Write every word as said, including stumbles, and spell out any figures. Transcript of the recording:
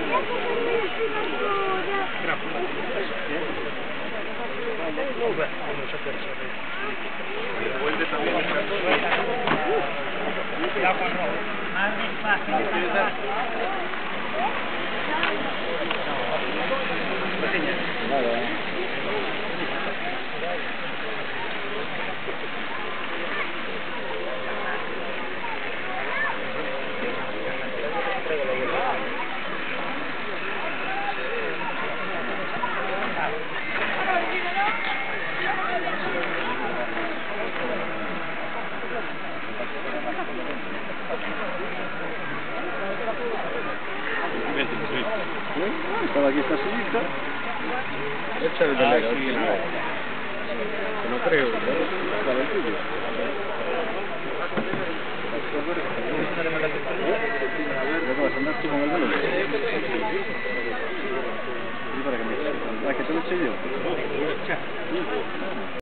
Vuelve también el cartón. Más despacio. Estaba aquí esta sillita. Échale de negro. No creo, ¿no? Para el tuyo. ¿Qué vas a andar tú con el velo? ¿Y para qué me echas? ¿Para que te lo eche yo?